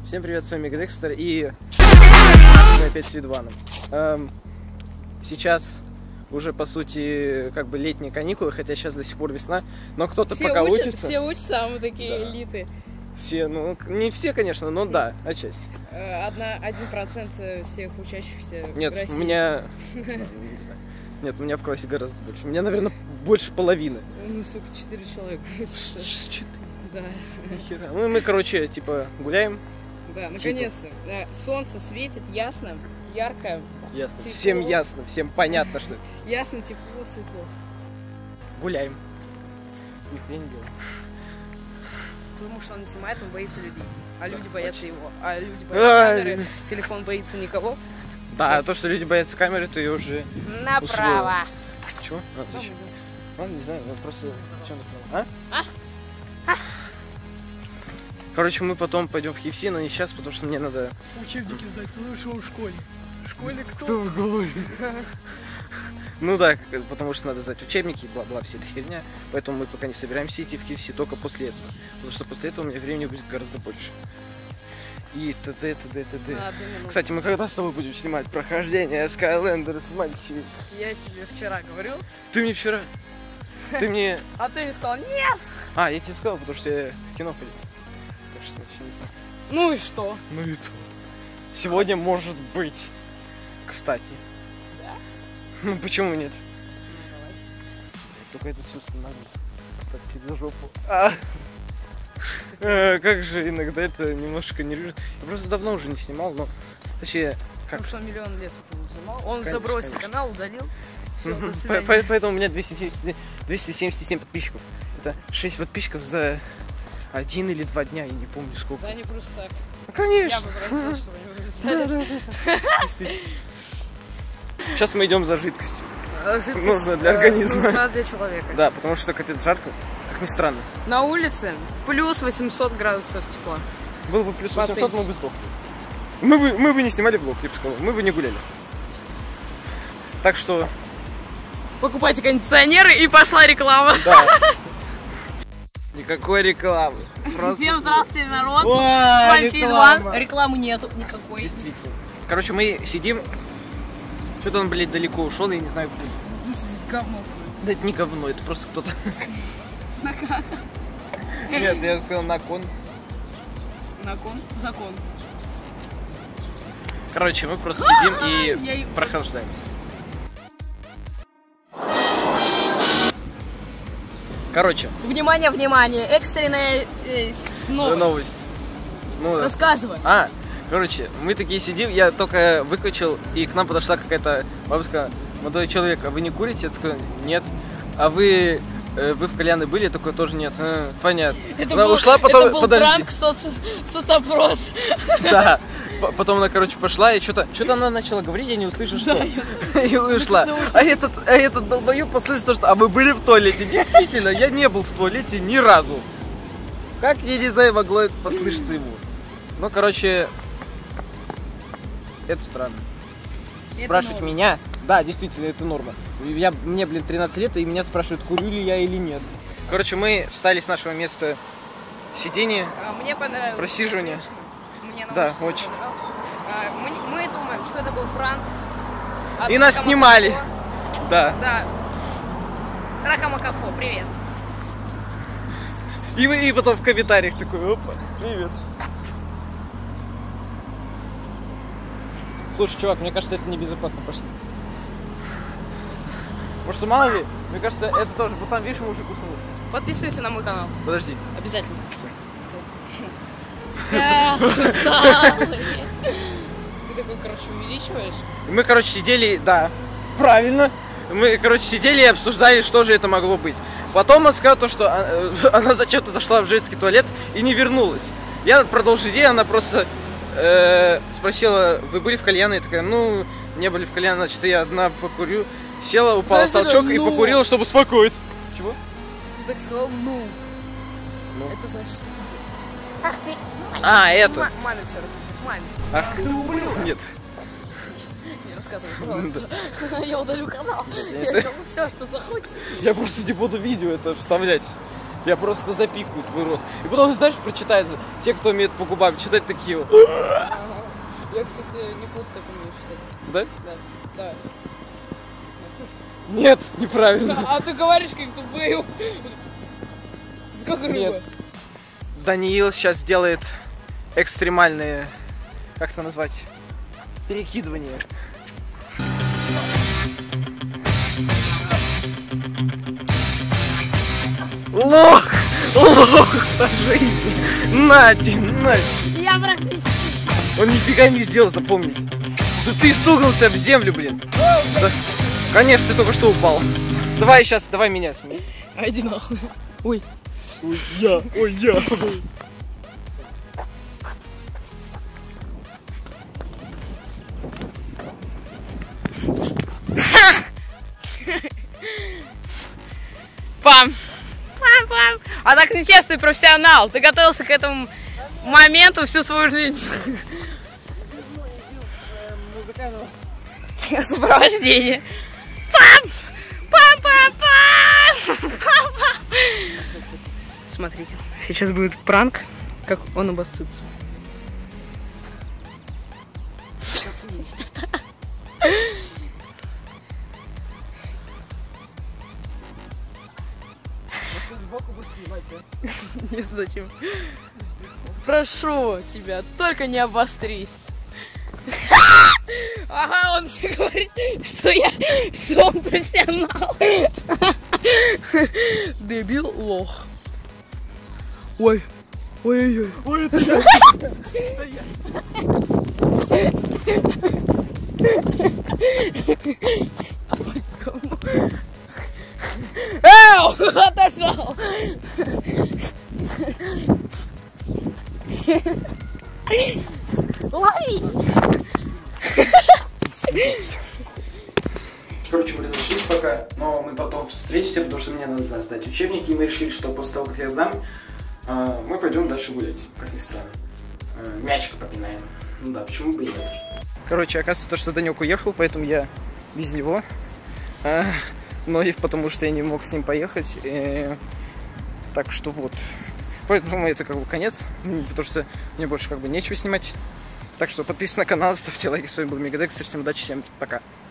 Всем привет, с вами Декстер, и мы опять с Видваном. Сейчас уже, по сути, как бы летние каникулы, хотя сейчас до сих пор весна, но кто-то пока учится. Все учатся, а мы такие элиты. Все, ну, не все, конечно, но да, отчасти. 1% всех учащихся Нет, в России. у меня... Не знаю. Нет, у меня в классе гораздо больше. У меня, наверное, больше половины. Ну, сука, 4 человека. 4? Да. Нихера. Ну, мы, короче, типа, гуляем. Да, наконец-то. Солнце светит, ясно, ярко. Ясно. Тепло. Всем ясно, всем понятно, что это. Ясно, тепло, светло. Гуляем. Нихуя не делаем. Потому что он не снимает, он боится людей. А люди боятся его. А люди боятся камеры, телефон боится никого. Да, то, что люди боятся камеры, ты ее уже Направо. Чего? А, зачем? Ладно, не знаю, просто... Чем направо? А? Короче, мы потом пойдем в KFC, но не сейчас, потому что мне надо... Учебники сдать, ну что в школе? В школе кто? Кто в голове? Ну да, потому что надо сдать учебники, бла-бла, вся эта херня. Поэтому мы пока не собираемся идти в KFC, только после этого. Потому что после этого у меня времени будет гораздо больше. И т.д. Кстати, мы когда с тобой будем снимать прохождение Skylanders, мальчик? Я тебе вчера говорил. Ты мне вчера... Ты мне... А ты мне сказал нет! А, я тебе сказал, потому что я в кино ходил. Так что вообще не знаю. Ну и что? Ну и то. Сегодня может быть. Кстати. Да? Ну почему нет? Ну, давай. Только это все становится. Так, за жопу. Как же иногда это немножко нервирует. Я просто давно уже не снимал, но... Точнее, как... Потому что он миллион лет уже не снимал. Он Конечно, забросил конечно. канал, удалил. Все, до свидания. Поэтому у меня 277 подписчиков. Это 6 подписчиков за 1 или 2 дня, я не помню сколько. Да они просто так. Ну, конечно. Я бы просил, чтобы они вырезались. Сейчас мы идем за жидкостью. Жидкость, Нужно для организма. Нужна для человека. Да, потому что капец жарко, как ни странно. На улице плюс 800 градусов тепла. Был бы плюс 800, Пацанчик. мы бы сдохли. Мы бы не снимали влог, я бы сказал. Мы бы не гуляли. Так что... Покупайте кондиционеры, и пошла реклама. Да. Никакой рекламы. Всем здравствуйте, народ. Ой, С вами реклама. Фидван. Рекламы нету никакой. Действительно. Короче, мы сидим. Что-то он, блядь, далеко ушел, я не знаю, куда. Здесь говно. Да это не говно, это просто кто-то... На как? Нет, я сказал на кон. На кон? Закон. Короче, мы просто сидим Я и и- прохлаждаемся. Короче, Внимание, внимание. Экстренная новость. Ну, Рассказывай. Короче, мы такие сидим, я только выключил, и к нам подошла какая-то бабушка, молодой человек, а вы не курите? Я сказал, нет. А вы в кальяны были? Я такой, тоже нет. Понятно. Она ушла, потом, это был подожди. пранк, соцопрос. Да. Потом она, короче, пошла, и что-то она начала говорить, я не услышал, что. И ушла. А этот долбоёб послышал то, что... А вы были в туалете? Действительно, я не был в туалете ни разу. Как, я не знаю, могло это послышаться ему. Ну, короче, это странно. Это Спрашивать норма. меня... Да, действительно, это норма. Мне, блин, 13 лет, и меня спрашивают, курю ли я или нет. Короче, мы встали с нашего места сидения, Мне понравилось. просиживания. Мне Да, очень очень. понравилось. Мы думаем, что это был пранк. И нас Рака снимали. Макафо. Да. Да. Рака Макафо, привет. И потом в комментариях такой, опа, привет. Слушай, чувак, мне кажется, это небезопасно, пошли. Может, мало ли? Мне кажется, это тоже. Вот там, видишь, мужик уснул. Подписывайся на мой канал. Подожди. Обязательно. Ты такой, короче, увеличиваешь? И мы, короче, сидели, да, правильно. Мы, короче, сидели и обсуждали, что же это могло быть. Потом он сказал то, что она зачем-то зашла в женский туалет и не вернулась. Я продолжил идею, она просто спросила, вы были в кальяне? Я такая, ну, не были в кальяне, значит, я одна покурю. Села, упала в толчок и покурила, чтобы успокоить. Чего? Ты так сказал, ну. Ну. Это значит, что ты... Ах ты. Это. Маме все расскажешь. Маме. Ах, ты ублюдок. Нет. Не рассказывай, пожалуйста. Я удалю канал. Я Я сделаю все, что захочешь. Я просто не буду видео это вставлять. Я просто запикаю твой рот. И потом, знаешь, прочитают те, кто умеет по губам читать такие вот. Ага. Я, кстати, неплохо так умею читать. Да? Да. Да. Нет, неправильно. А ты говоришь, как тупые. Как рыба. Нет. Даниил сейчас делает экстремальные, как это назвать, перекидывания. Лох по жизни. Нади. Я практически. Он нифига не сделал, запомните. Да ты стукнулся об землю, блин. Да. Конечно, ты только что упал. Давай меня смей. А иди нахуй. Ой. Ой, я. Пам. А так нечестный профессионал. Ты готовился к этому моменту всю свою жизнь. Сопровождение. Пам. Смотрите, сейчас будет пранк, как он обоссытся. Нет, зачем? Прошу тебя, только не обострись. Ага, он все говорит, что он профессионал. Дебил, лох. Ой, ой-ой-ой. Ой, это я. Эу, отошел. Лови. Короче, мы разошлись пока, но мы потом встретимся, потому что мне надо сдать учебники, и мы решили, что после того, как я сдам, мы пойдем дальше гулять, как ни странно. Мячик попинаем. Ну да, почему бы и нет. Короче, оказывается, что Данек уехал, поэтому я без него. Но и потому что я не мог с ним поехать. Так что вот. Поэтому это как бы конец, потому что мне больше как бы нечего снимать. Так что подписывайтесь на канал, ставьте лайки. С вами был Мегадекстер. Всем удачи, всем пока.